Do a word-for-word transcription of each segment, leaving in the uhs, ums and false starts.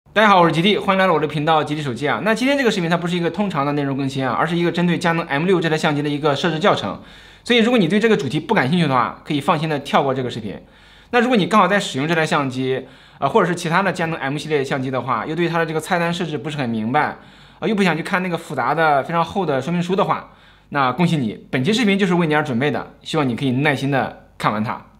大家好，我是吉利，欢迎来到我的频道吉利手机啊。那今天这个视频它不是一个通常的内容更新啊，而是一个针对佳能 M 六 这台相机的一个设置教程。所以如果你对这个主题不感兴趣的话，可以放心的跳过这个视频。那如果你刚好在使用这台相机啊、呃，或者是其他的佳能 M 系列相机的话，又对它的这个菜单设置不是很明白啊、呃，又不想去看那个复杂的非常厚的说明书的话，那恭喜你，本期视频就是为你而准备的，希望你可以耐心的看完它。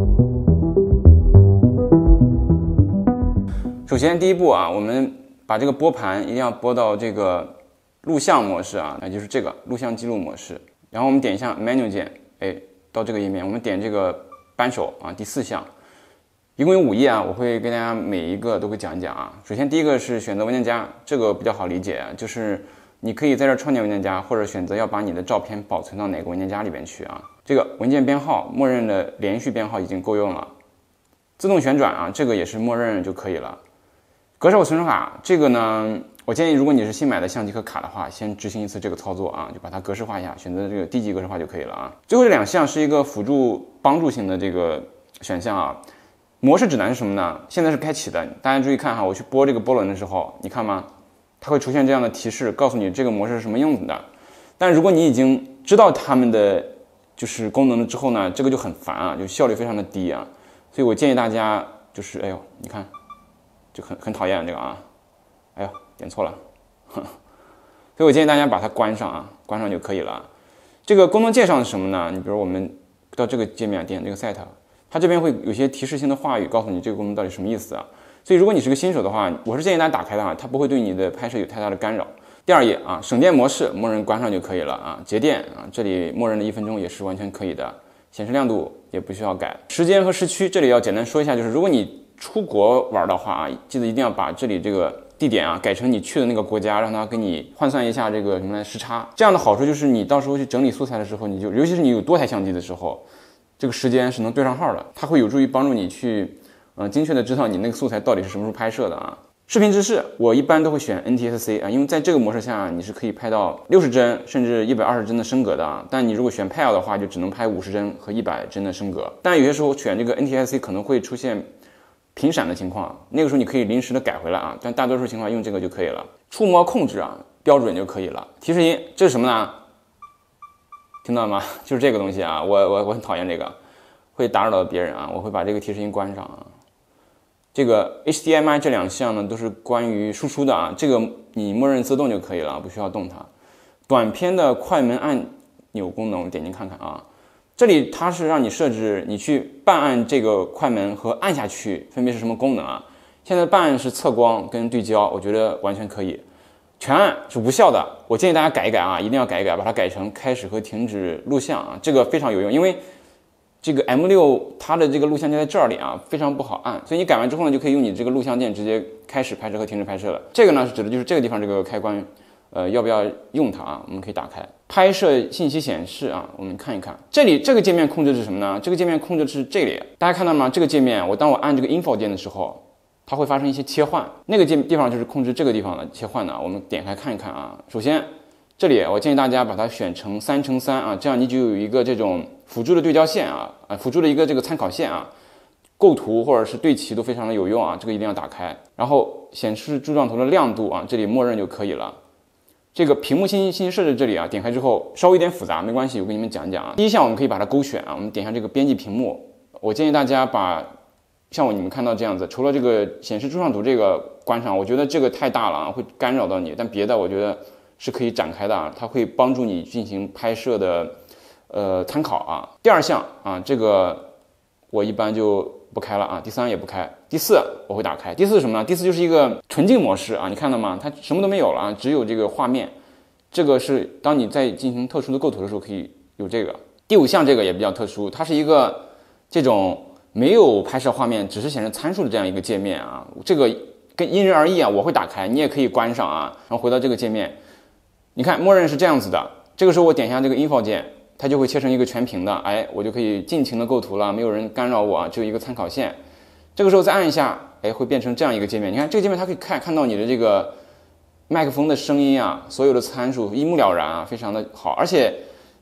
首先第一步啊，我们把这个拨盘一定要拨到这个录像模式啊，那就是这个录像记录模式。然后我们点一下 Menu 键，哎，到这个页面，我们点这个扳手啊，第四项，一共有五页啊，我会跟大家每一个都会讲一讲啊。首先第一个是选择文件夹，这个比较好理解，就是你可以在这创建文件夹，或者选择要把你的照片保存到哪个文件夹里边去啊。这个文件编号，默认的连续编号已经够用了。自动旋转啊，这个也是默认就可以了。格式化存储卡这个呢，我建议如果你是新买的相机和卡的话，先执行一次这个操作啊，就把它格式化一下，选择这个低级格式化就可以了啊。最后这两项是一个辅助帮助性的这个选项啊。模式指南是什么呢？现在是开启的，大家注意看哈，我去拨这个波轮的时候，你看吗？它会出现这样的提示，告诉你这个模式是什么样子的。但如果你已经知道它们的就是功能了之后呢，这个就很烦啊，就效率非常的低啊。所以我建议大家就是，哎呦，你看。就很很讨厌这个啊，哎呦，点错了，呵，所以我建议大家把它关上啊，关上就可以了。这个功能介绍是什么呢？你比如我们到这个界面点这个 set， 它这边会有些提示性的话语告诉你这个功能到底什么意思啊。所以如果你是个新手的话，我是建议大家打开的啊，它不会对你的拍摄有太大的干扰。第二页啊，省电模式默认关上就可以了啊，节电啊，这里默认的一分钟也是完全可以的，显示亮度也不需要改。时间和时区这里要简单说一下，就是如果你出国玩的话啊，记得一定要把这里这个地点啊改成你去的那个国家，让它给你换算一下这个什么来时差。这样的好处就是你到时候去整理素材的时候，你就尤其是你有多台相机的时候，这个时间是能对上号的，它会有助于帮助你去呃精确的知道你那个素材到底是什么时候拍摄的啊。视频制式我一般都会选 N T S C 啊，因为在这个模式下你是可以拍到六十帧甚至一百二十帧的升格的啊。但你如果选 P A L 的话，就只能拍五十帧和一百帧的升格。但有些时候选这个 N T S C 可能会出现频闪的情况，那个时候你可以临时的改回来啊，但大多数情况用这个就可以了。触摸控制啊，标准就可以了。提示音，这是什么呢？听到了吗？就是这个东西啊，我我我很讨厌这个，会打扰到别人啊，我会把这个提示音关上啊。这个 H D M I 这两项呢都是关于输出的啊，这个你默认自动就可以了，不需要动它。短片的快门按钮功能，点进看看啊。这里它是让你设置你去半按这个快门和按下去分别是什么功能啊？现在半按是测光跟对焦，我觉得完全可以。全按是无效的，我建议大家改一改啊，一定要改一改，把它改成开始和停止录像啊，这个非常有用，因为这个 M 六 它的这个录像键在这里啊，非常不好按，所以你改完之后呢，就可以用你这个录像键直接开始拍摄和停止拍摄了。这个呢是指的就是这个地方这个开关。呃，要不要用它啊？我们可以打开拍摄信息显示啊，我们看一看这里这个界面控制是什么呢？这个界面控制是这里，大家看到吗？这个界面我当我按这个 Info 键的时候，它会发生一些切换，那个界地方就是控制这个地方的切换的。我们点开看一看啊。首先这里我建议大家把它选成三乘三啊，这样你就有一个这种辅助的对焦线啊，啊辅助的一个这个参考线啊，构图或者是对齐都非常的有用啊，这个一定要打开。然后显示柱状图的亮度啊，这里默认就可以了。这个屏幕信息信息设置这里啊，点开之后稍微有点复杂，没关系，我跟你们讲一讲啊。第一项我们可以把它勾选啊，我们点一下这个编辑屏幕。我建议大家把像我你们看到这样子，除了这个显示柱状图这个关上，我觉得这个太大了啊，会干扰到你。但别的我觉得是可以展开的啊，它会帮助你进行拍摄的呃参考啊。第二项啊，这个我一般就不开了啊，第三也不开，第四我会打开。第四是什么呢？第四就是一个纯净模式啊，你看到吗？它什么都没有了啊，只有这个画面。这个是当你在进行特殊的构图的时候可以有这个。第五项这个也比较特殊，它是一个这种没有拍摄画面，只是显示参数的这样一个界面啊。这个跟因人而异啊，我会打开，你也可以关上啊。然后回到这个界面，你看默认是这样子的。这个时候我点一下这个 Info 键，它就会切成一个全屏的，哎，我就可以尽情的构图了，没有人干扰我啊，只有一个参考线。这个时候再按一下，哎，会变成这样一个界面。你看这个界面，它可以看看到你的这个麦克风的声音啊，所有的参数一目了然啊，非常的好。而且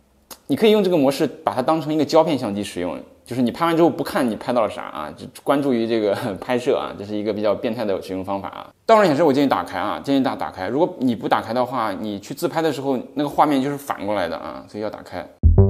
你可以用这个模式把它当成一个胶片相机使用，就是你拍完之后不看你拍到了啥啊，就关注于这个拍摄啊，这是一个比较变态的使用方法啊。倒影显示我建议打开啊，建议大家打开。如果你不打开的话，你去自拍的时候那个画面就是反过来的啊，所以要打开。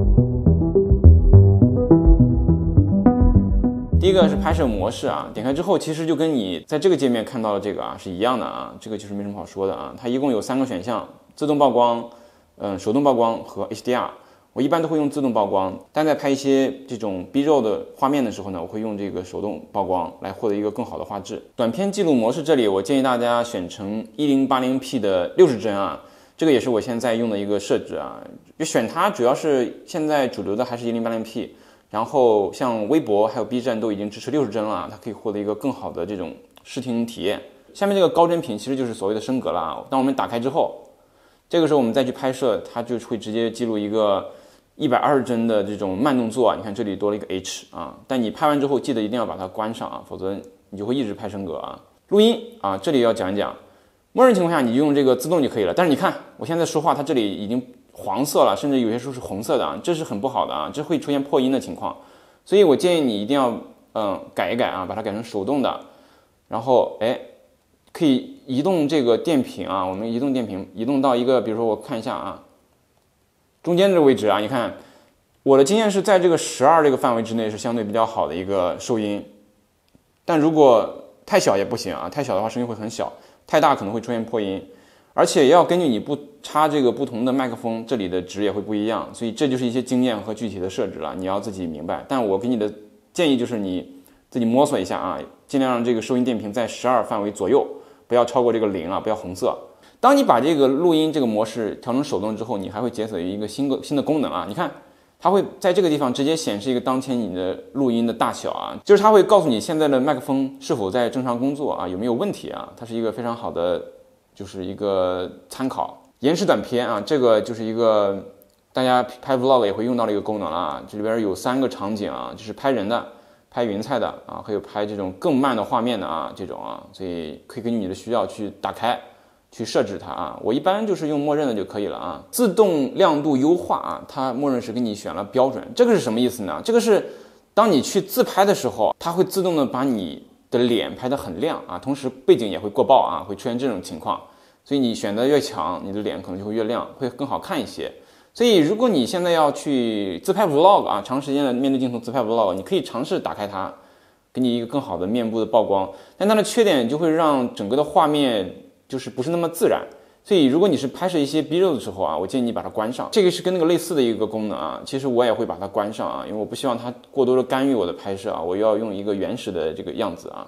第一个是拍摄模式啊，点开之后其实就跟你在这个界面看到的这个啊是一样的啊，这个就是没什么好说的啊。它一共有三个选项：自动曝光、嗯手动曝光和 H D R。我一般都会用自动曝光，但在拍一些这种 B 肉的画面的时候呢，我会用这个手动曝光来获得一个更好的画质。短片记录模式这里，我建议大家选成 一零八零 P 的六十帧啊，这个也是我现在用的一个设置啊。就选它主要是现在主流的还是 一零八零 P。然后像微博还有 B 站都已经支持六十帧了，它可以获得一个更好的这种视听体验。下面这个高帧屏其实就是所谓的升格了啊。当我们打开之后，这个时候我们再去拍摄，它就会直接记录一个一百二十帧的这种慢动作啊。你看这里多了一个 H 啊，但你拍完之后记得一定要把它关上啊，否则你就会一直拍升格啊。录音啊，这里要讲一讲，默认情况下你就用这个自动就可以了。但是你看我现在说话，它这里已经黄色了，甚至有些时候是红色的啊，这是很不好的啊，这会出现破音的情况，所以我建议你一定要嗯改一改啊，把它改成手动的，然后哎可以移动这个电瓶啊，我们移动电瓶移动到一个，比如说我看一下啊，中间这个位置啊，你看我的经验是在这个十二这个范围之内是相对比较好的一个收音，但如果太小也不行啊，太小的话声音会很小，太大可能会出现破音。而且也要根据你不插这个不同的麦克风，这里的值也会不一样，所以这就是一些经验和具体的设置了，你要自己明白。但我给你的建议就是你自己摸索一下啊，尽量让这个收音电瓶在十二范围左右，不要超过这个零啊，不要红色。当你把这个录音这个模式调成手动之后，你还会解锁一个新的新的功能啊，你看它会在这个地方直接显示一个当前你的录音的大小啊，就是它会告诉你现在的麦克风是否在正常工作啊，有没有问题啊，它是一个非常好的。就是一个参考。延时短片啊，这个就是一个大家拍 vlog 也会用到的一个功能了啊。这里边有三个场景啊，就是拍人的、拍云彩的啊，还有拍这种更慢的画面的啊，这种啊，所以可以根据你的需要去打开、去设置它啊。我一般就是用默认的就可以了啊。自动亮度优化啊，它默认是给你选了标准。这个是什么意思呢？这个是当你去自拍的时候，它会自动的把你的脸拍得很亮啊，同时背景也会过曝啊，会出现这种情况。所以你选择越强，你的脸可能就会越亮，会更好看一些。所以如果你现在要去自拍 vlog 啊，长时间的面对镜头自拍 vlog， 你可以尝试打开它，给你一个更好的面部的曝光。但它的缺点就会让整个的画面就是不是那么自然。所以如果你是拍摄一些 B 肉的时候啊，我建议你把它关上。这个是跟那个类似的一个功能啊，其实我也会把它关上啊，因为我不希望它过多的干预我的拍摄啊，我要用一个原始的这个样子啊。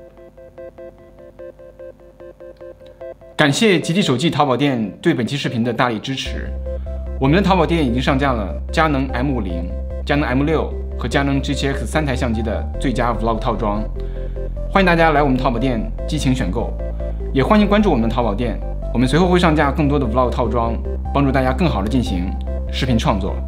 感谢极地手机淘宝店对本期视频的大力支持。我们的淘宝店已经上架了佳能 M 五零、佳能 M 六和佳能 G七X 三台相机的最佳 Vlog 套装，欢迎大家来我们淘宝店激情选购，也欢迎关注我们的淘宝店，我们随后会上架更多的 Vlog 套装，帮助大家更好的进行视频创作。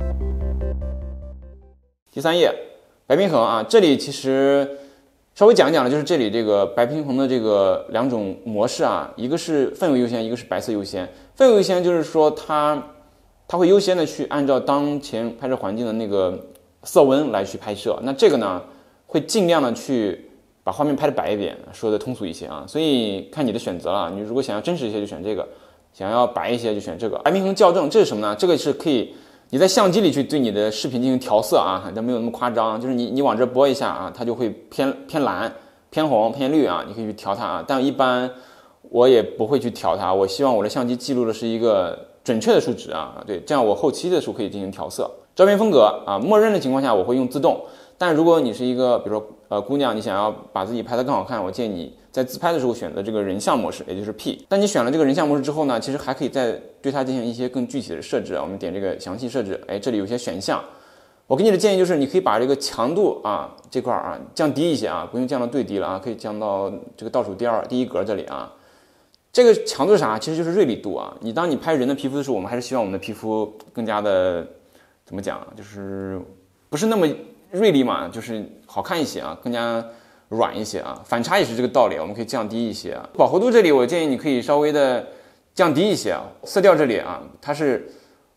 第三页，白平衡啊，这里其实稍微讲一讲了，就是这里这个白平衡的这个两种模式啊，一个是氛围优先，一个是白色优先。氛围优先就是说它它会优先的去按照当前拍摄环境的那个色温来去拍摄，那这个呢会尽量的去把画面拍的白一点，说的通俗一些啊，所以看你的选择了。你如果想要真实一些就选这个，想要白一些就选这个。白平衡校正这是什么呢？这个是可以你在相机里去对你的视频进行调色啊，但没有那么夸张，就是你你往这拨一下啊，它就会偏偏蓝、偏红、偏绿啊，你可以去调它啊。但一般我也不会去调它，我希望我的相机记录的是一个准确的数值啊，对，这样我后期的时候可以进行调色。照片风格啊，默认的情况下我会用自动，但如果你是一个比如说呃姑娘，你想要把自己拍得更好看，我建议你在自拍的时候选择这个人像模式，也就是 P。但你选了这个人像模式之后呢，其实还可以再对它进行一些更具体的设置啊。我们点这个详细设置，哎，这里有些选项。我给你的建议就是，你可以把这个强度啊这块啊降低一些啊，不用降到最低了啊，可以降到这个倒数第二第一格这里啊。这个强度是啥？其实就是锐利度啊。你当你拍人的皮肤的时候，我们还是希望我们的皮肤更加的怎么讲，就是不是那么锐利嘛，就是好看一些啊，更加软一些啊。反差也是这个道理，我们可以降低一些啊。饱和度这里我建议你可以稍微的降低一些啊。色调这里啊，它是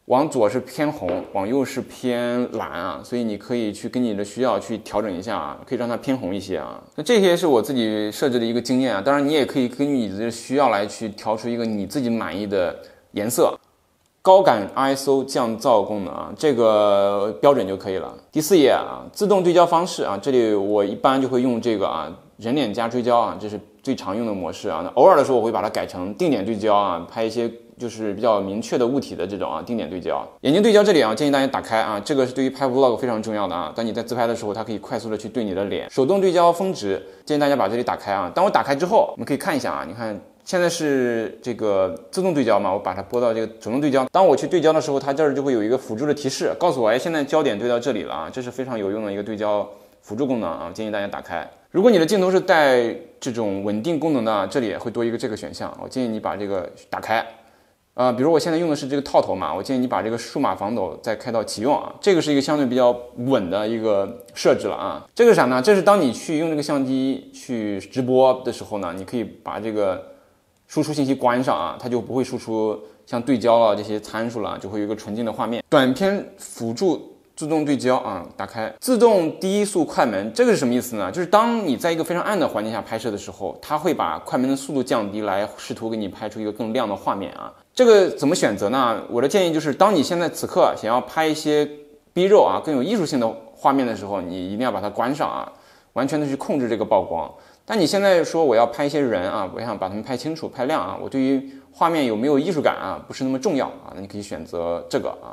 往左是偏红，往右是偏蓝啊，所以你可以去根据你的需要去调整一下啊，可以让它偏红一些啊。那这些是我自己设置的一个经验啊，当然你也可以根据你的需要来去调出一个你自己满意的颜色。高感 I S O 降噪功能啊，这个标准就可以了。第四页啊，自动对焦方式啊，这里我一般就会用这个啊，人脸加追焦啊，这是最常用的模式啊。那偶尔的时候我会把它改成定点对焦啊，拍一些就是比较明确的物体的这种啊定点对焦。眼睛对焦这里啊，建议大家打开啊，这个是对于拍 vlog 非常重要的啊。当你在自拍的时候，它可以快速的去对你的脸。手动对焦峰值，建议大家把这里打开啊。当我打开之后，我们可以看一下啊，你看。现在是这个自动对焦嘛，我把它拨到这个手动对焦。当我去对焦的时候，它这儿就会有一个辅助的提示，告诉我，哎，现在焦点对到这里了啊，这是非常有用的一个对焦辅助功能啊，建议大家打开。如果你的镜头是带这种稳定功能的，这里也会多一个这个选项，我建议你把这个打开。呃，比如我现在用的是这个套头嘛，我建议你把这个数码防抖再开到启用啊，这个是一个相对比较稳的一个设置了啊。这个啥呢？这是当你去用这个相机去直播的时候呢，你可以把这个输出信息关上啊，它就不会输出像对焦啊这些参数了，就会有一个纯净的画面。短片辅助自动对焦啊，打开自动低速快门，这个是什么意思呢？就是当你在一个非常暗的环境下拍摄的时候，它会把快门的速度降低，来试图给你拍出一个更亮的画面啊。这个怎么选择呢？我的建议就是，当你现在此刻想要拍一些 B 肉啊更有艺术性的画面的时候，你一定要把它关上啊，完全的去控制这个曝光。但你现在说我要拍一些人啊，我想把他们拍清楚、拍亮啊，我对于画面有没有艺术感啊，不是那么重要啊，那你可以选择这个啊。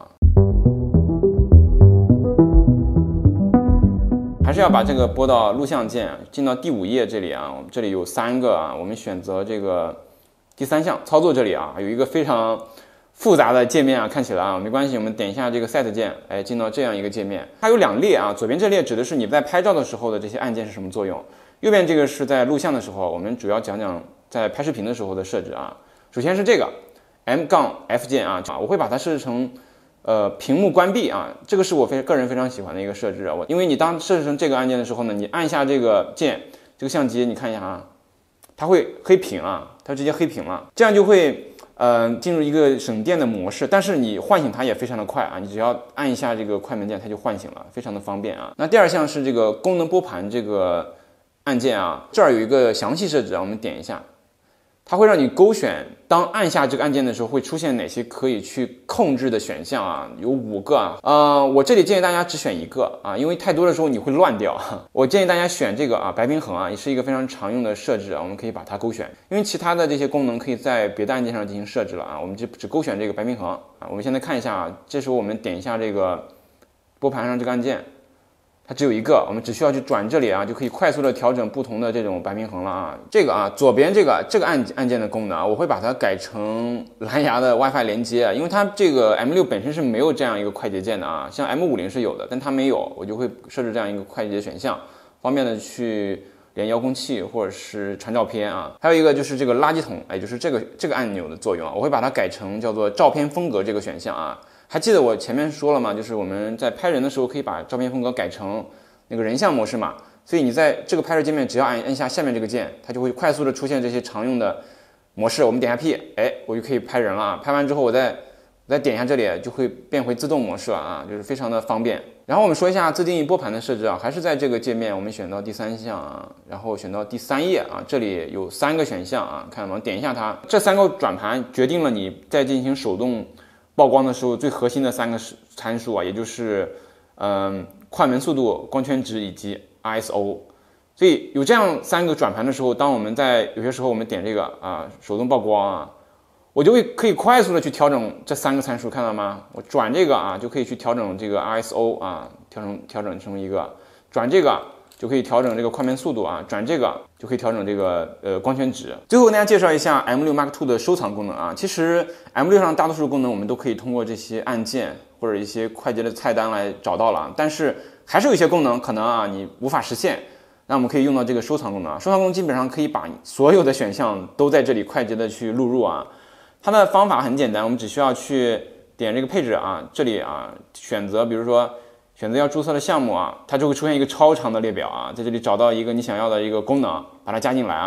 还是要把这个拨到录像键，进到第五页这里啊，我们这里有三个啊，我们选择这个第三项操作这里啊，有一个非常复杂的界面啊，看起来啊没关系，我们点一下这个 Set 键，哎，进到这样一个界面，它有两列啊，左边这列指的是你在拍照的时候的这些按键是什么作用。右边这个是在录像的时候，我们主要讲讲在拍视频的时候的设置啊。首先是这个 M-F 键啊，我会把它设置成呃屏幕关闭啊，这个是我非个人非常喜欢的一个设置啊。我因为你当设置成这个按键的时候呢，你按下这个键，这个相机你看一下啊，它会黑屏啊，它直接黑屏了，这样就会呃进入一个省电的模式，但是你唤醒它也非常的快啊，你只要按一下这个快门键，它就唤醒了，非常的方便啊。那第二项是这个功能拨盘这个按键啊，这儿有一个详细设置啊，我们点一下，它会让你勾选，当按下这个按键的时候会出现哪些可以去控制的选项啊，有五个啊，呃，我这里建议大家只选一个啊，因为太多的时候你会乱掉。我建议大家选这个啊，白平衡啊，也是一个非常常用的设置啊，我们可以把它勾选，因为其他的这些功能可以在别的按键上进行设置了啊，我们就只勾选这个白平衡啊。我们现在看一下啊，这时候我们点一下这个拨盘上这个按键。它只有一个，我们只需要去转这里啊，就可以快速的调整不同的这种白平衡了啊。这个啊，左边这个这个按按键的功能啊，我会把它改成蓝牙的 WiFi 连接啊，因为它这个 M 六 本身是没有这样一个快捷键的啊，像 M 五十 是有的，但它没有，我就会设置这样一个快捷选项，方便的去连遥控器或者是传照片啊。还有一个就是这个垃圾桶，也就是这个这个按钮的作用啊，我会把它改成叫做照片风格这个选项啊。还记得我前面说了吗？就是我们在拍人的时候可以把照片风格改成那个人像模式嘛，所以你在这个拍摄界面只要按按下下面这个键，它就会快速的出现这些常用的模式。我们点下 P， 哎，我就可以拍人了啊。拍完之后我再我再点一下这里，就会变回自动模式了啊，就是非常的方便。然后我们说一下自定义拨盘的设置啊，还是在这个界面，我们选到第三项啊，然后选到第三页啊，这里有三个选项啊，看我们点一下它，这三个转盘决定了你在进行手动曝光的时候最核心的三个参数啊，也就是嗯、呃、快门速度、光圈值以及 I S O。所以有这样三个转盘的时候，当我们在有些时候我们点这个啊手动曝光啊，我就会可以快速的去调整这三个参数，看到吗？我转这个啊就可以去调整这个 I S O 啊，调整调整成一个，转这个就可以调整这个快门速度啊，转这个就可以调整这个呃光圈值。最后跟大家介绍一下 M 六 Mark 二 的收藏功能啊，其实 M 六 上大多数功能我们都可以通过这些按键或者一些快捷的菜单来找到了，但是还是有一些功能可能啊你无法实现，那我们可以用到这个收藏功能啊。收藏功能基本上可以把所有的选项都在这里快捷的去录入啊。它的方法很简单，我们只需要去点这个配置啊，这里啊选择，比如说选择要注册的项目啊，它就会出现一个超长的列表啊，在这里找到一个你想要的一个功能，把它加进来啊。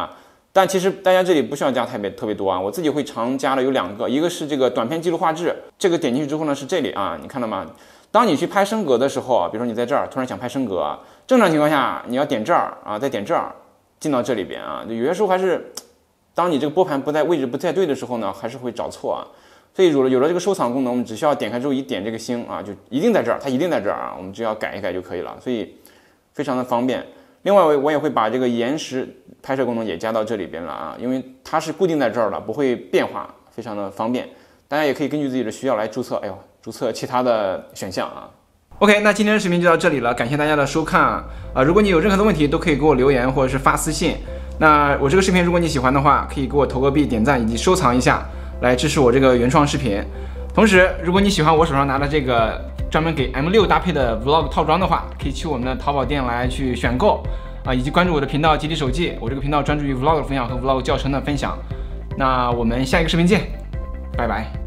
但其实大家这里不需要加特别特别多啊，我自己会常加的有两个，一个是这个短片记录画质，这个点进去之后呢是这里啊，你看到吗？当你去拍升格的时候啊，比如说你在这儿突然想拍升格啊，正常情况下你要点这儿啊，再点这儿进到这里边啊，有些时候还是当你这个拨盘不在位置不太对的时候呢，还是会找错啊。所以有了有了这个收藏功能，我们只需要点开之后一点这个星啊，就一定在这儿，它一定在这儿啊，我们只要改一改就可以了，所以非常的方便。另外我我也会把这个延时拍摄功能也加到这里边了啊，因为它是固定在这儿的，不会变化，非常的方便。大家也可以根据自己的需要来注册，哎呦，注册其他的选项啊。 OK， 那今天的视频就到这里了，感谢大家的收看啊！啊，如果你有任何的问题，都可以给我留言或者是发私信。那我这个视频如果你喜欢的话，可以给我投个币、点赞以及收藏一下，来支持我这个原创视频。同时，如果你喜欢我手上拿的这个专门给 M 六 搭配的 Vlog 套装的话，可以去我们的淘宝店来去选购啊，以及关注我的频道集体手记。我这个频道专注于 Vlog 的分享和 Vlog 教程的分享。那我们下一个视频见，拜拜。